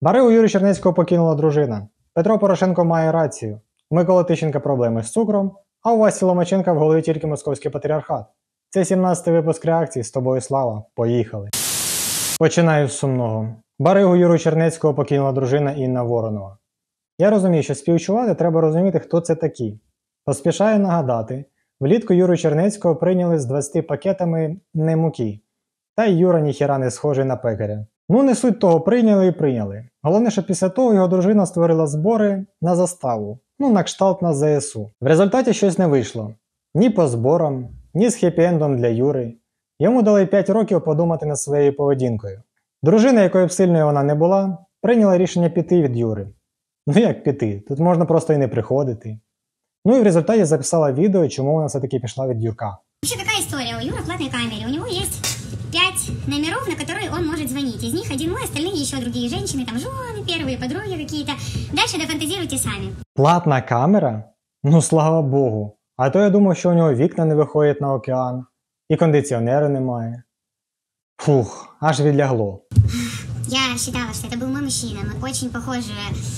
Баригу Юрія Чернецького покинула дружина. Петро Порошенко має рацію. У Миколи Тищенка проблеми з цукром, а у Васі Ломаченка в голові тільки московський патріархат. Це 17-й випуск реакції. З тобою слава. Поїхали. Починаю з сумного. Баригу Юрію Чернецького покинула дружина Інна Воронова. Я розумію, що співчувати треба розуміти, хто це такі. Поспішаю нагадати, влітку Юрію Чернецького прийняли з 20 пакетами не муки. Та й Юра ніхіра не схожий на пекаря. Ну не суть того, прийняли і прийняли. Головне, що після того його дружина створила збори на заставу. Ну, на кшталт на ЗСУ. В результаті щось не вийшло. Ні по зборам, ні з хеппі-ендом для Юри. Йому дали 5 років подумати над своєю поведінкою. Дружина, якою б сильною вона не була, прийняла рішення піти від Юри. Ну як піти? Тут можна просто і не приходити. Ну і в результаті записала відео, чому вона все-таки пішла від Юрка. Вообще, какая история? У Юры в платной камере. У него есть 5 номеров, на которые он может звонить. Из них один мой, остальные еще другие женщины, там жены, первые подруги какие-то. Дальше дофантазируйте сами. Платна камера? Ну слава Богу. А то я думав, що у нього вікна не виходять на океан. І кондиціонера немає. Фух, аж відлягло. Я считала, что это был мой мужчина. Мы очень похожи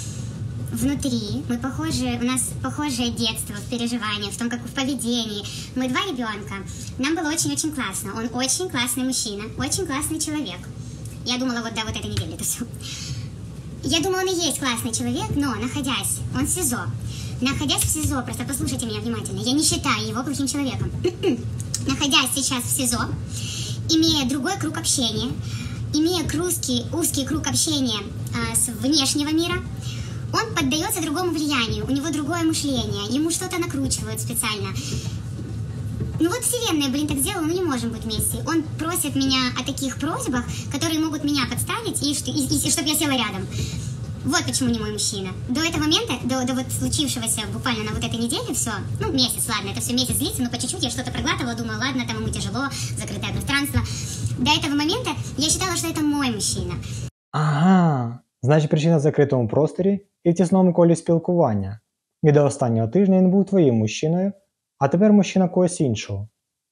внутри. Мы похожи, у нас похожее детство в переживаниях, в том, как в поведении. Мы 2 ребенка. Нам было очень-очень классно. Он очень классный мужчина, очень классный человек. Я думала вот до вот этой недели это все. Я думала, он и есть классный человек, но находясь, он в СИЗО. Находясь в СИЗО, просто послушайте меня внимательно, я не считаю его плохим человеком. Находясь сейчас в СИЗО, имея другой круг общения, имея узкий круг общения с внешнего мира, он поддается другому влиянию, у него другое мышление, ему что-то накручивают специально. Ну вот вселенная, блин, так сделала, мы не можем быть вместе. Он просит меня о таких просьбах, которые могут меня подставить, и чтобы я села рядом. Вот почему не мой мужчина. До этого момента, до вот случившегося буквально на вот этой неделе все, ну месяц, ладно, это все месяц длится, но по чуть-чуть я что-то проглатывала, думала, ладно, там ему тяжело, закрытое пространство. До этого момента я считала, что это мой мужчина. Ага, значить причина в закритому просторі і в тісному колі спілкування. І до останнього тижня він був твоїм мужчиною, а тепер мужчина когось іншого.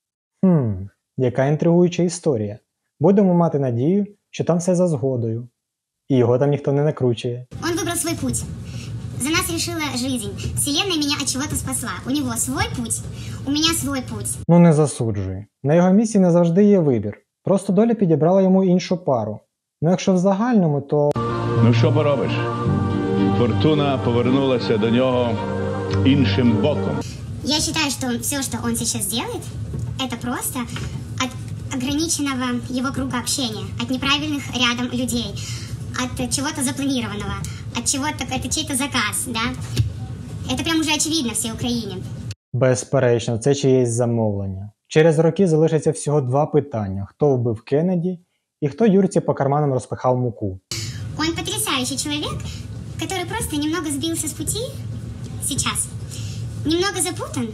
Яка інтригуюча історія. Будемо мати надію, що там все за згодою. І його там ніхто не накручує. Он выбрал свой путь. За нас решила жизнь. Вселенная меня от чего-то спасла. У него свой путь, у меня свой путь. Ну не засуджуй. На його місці не завжди є вибір. Просто доля підібрала йому іншу пару. Ну якщо в загальному, то... Ну що поробиш? Фортуна повернулася до нього іншим боком. Я считаю, что все, что он сейчас делает, это просто от ограниченного его круга общения, от неправильных рядом людей, от чего-то запланированного, от чего-то, это чей-то заказ, да? Это прям уже очевидно всей Украине. Безперечно, це чиєсь замовлення. Через роки залишиться всього 2 питання. Хто вбив Кеннеді і хто Юрці по карманам розпихав муку. Он потрясающий человек, который просто немного сбился с пути сейчас. Немного запутан.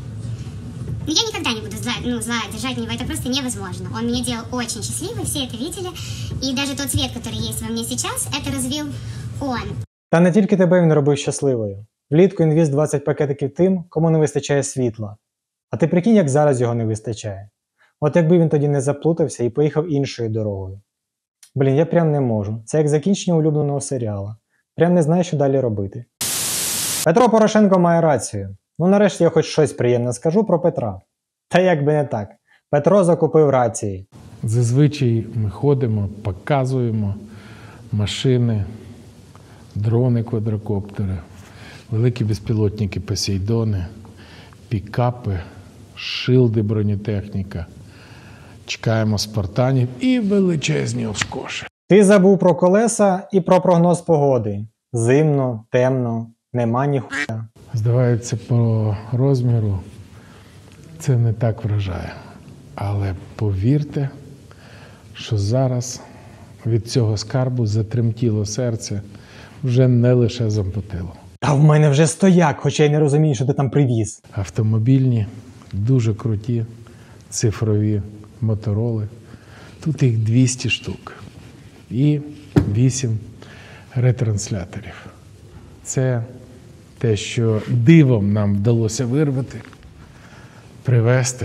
Но я никогда не буду зла держать на него, это просто невозможно. Он меня делал очень счастливой, все это видели. И даже тот цвет, который есть во мне сейчас, это развил он. Та не тільки тебе він робив щасливою. Влітку він віз 20 пакетиків тим, кому не вистачає світла. А ти прикинь, як зараз його не вистачає. От якби він тоді не заплутався і поїхав іншою дорогою. Блін, я прям не можу. Це як закінчення улюбленого серіала. Прям не знаю, що далі робити. Петро Порошенко має рацію. Ну нарешті я хоч щось приємне скажу про Петра. Та як би не так. Петро закупив рації. Зазвичай ми ходимо, показуємо машини, дрони-квадрокоптери, великі безпілотники Посейдони, пікапи, шилди бронетехніка. Чекаємо спартанів і величезні обскоші. Ти забув про колеса і про прогноз погоди. Зимно, темно, нема ніхуя. Здавається, по розміру це не так вражає. Але повірте, що зараз від цього скарбу затремтіло серце, вже не лише зампотило. Та в мене вже стояк, хоча й не розумію, що ти там привіз. Автомобільні, дуже круті, цифрові мотороли. Тут їх 200 штук. І 8 ретрансляторів. Це те, що дивом нам вдалося вирвати, привезти.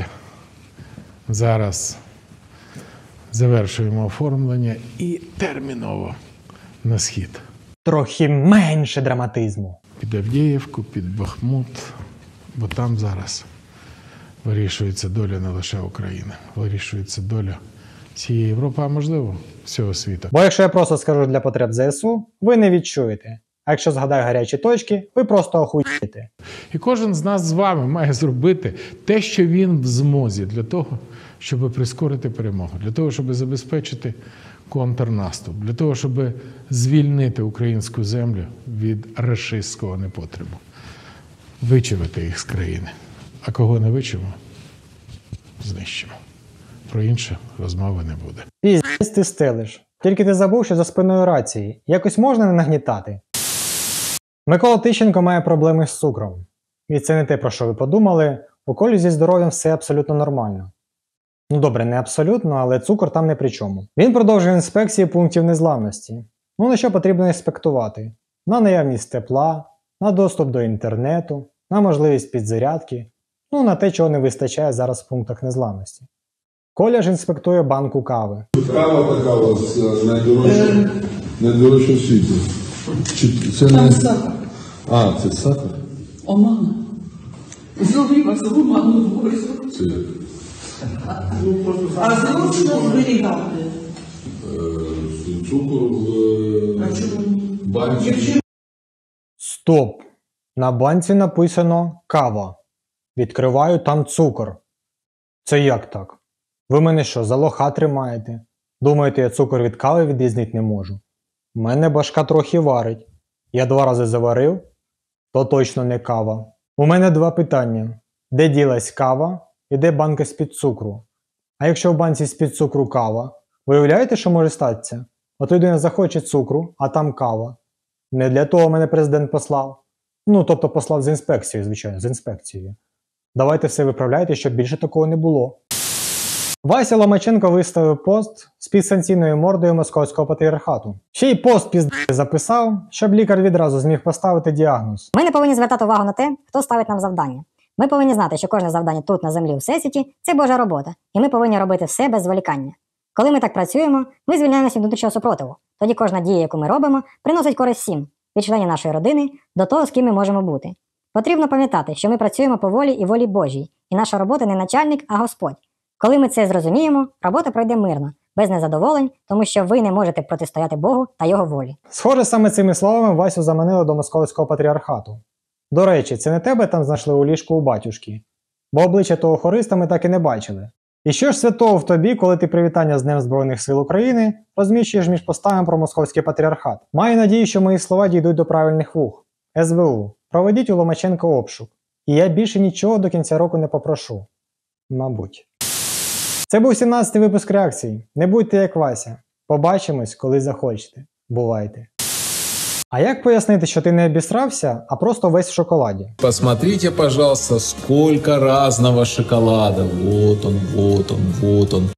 Зараз завершуємо оформлення і терміново на схід. Трохи менше драматизму. Під Авдіївку, під Бахмут, бо там зараз вирішується доля не лише України, вирішується доля всієї Європи, а можливо, всього світу. Бо якщо я просто скажу для потреб ЗСУ, ви не відчуєте. А якщо згадаю гарячі точки, ви просто охуєте. І кожен з нас з вами має зробити те, що він в змозі для того, щоб прискорити перемогу, для того, щоб забезпечити контрнаступ, для того, щоб звільнити українську землю від рашистського непотребу, вичавити їх з країни. А кого не вичимо, знищимо. Про інше розмови не буде. Піздець ти стелиш. Тільки ти забув, що за спиною рації. Якось можна не нагнітати? Микола Тищенко має проблеми з цукром. І це не те, про що ви подумали. У Колі зі здоров'ям все абсолютно нормально. Ну добре, не абсолютно, але цукор там не при чому. Він продовжує інспекції пунктів незламності. Ну на що потрібно інспектувати? На наявність тепла, на доступ до інтернету, на можливість підзарядки, ну на те, чого не вистачає зараз в пунктах незламності. Коля ж інспектує банку кави. Кава така у вас найдорожча в світі. Чи це не... сахар. А, це сахар? Омана. Зловилася в оману борщу. Це як? А зручно зберігати. Цукор в банці. Стоп! На банці написано «кава». Відкриваю, там цукор. Це як так? Ви мене що, за лоха тримаєте? Думаєте, я цукор від кави відрізнити не можу? У мене башка трохи варить. Я 2 рази заварив, то точно не кава. У мене 2 питання. Де ділась кава і де банка з-під цукру? А якщо в банці з-під цукру кава, виявляєте, що може статися? От людина захоче цукру, а там кава. Не для того мене президент послав. Ну, тобто послав з інспекцією, звичайно, з інспекцією. Давайте все виправляйте, щоб більше такого не було. Вася Ломаченко виставив пост з підсанкційною мордою Московського патріархату. Ще й пост записав, щоб лікар відразу зміг поставити діагноз. Ми не повинні звертати увагу на те, хто ставить нам завдання. Ми повинні знати, що кожне завдання тут, на землі, у всесвіті – це Божа робота, і ми повинні робити все без зволікання. Коли ми так працюємо, ми звільняємося від внутрішнього супротиву. Тоді кожна дія, яку ми робимо, приносить користь всім, від членів нашої родини до того, з ким ми можемо бути. Потрібно пам'ятати, що ми працюємо по волі і волі Божій, і наша робота не начальник, а Господь. Коли ми це зрозуміємо, робота пройде мирно, без незадоволень, тому що ви не можете протистояти Богу та Його волі. Схоже, саме цими словами Васю заманили до Московського патріархату. До речі, це не тебе там знайшли у ліжку у батюшки, бо обличчя того хориста ми так і не бачили. І що ж святого в тобі, коли ти привітання з Днем Збройних сил України розміщуєш між постами про Московський патріархат? Маю надію, що мої слова дійдуть до правильних вух. СБУ, проведіть у Ломаченка обшук. І я більше нічого до кінця року не попрошу. Мабуть. Це був 17-й випуск реакцій. Не будьте як Вася. Побачимось, коли захочете. Бувайте. А як пояснити, що ти не обісрався, а просто весь в шоколаді? Посмотрите, пожалуйста, сколько разного шоколада. Вот он, вот он, вот он.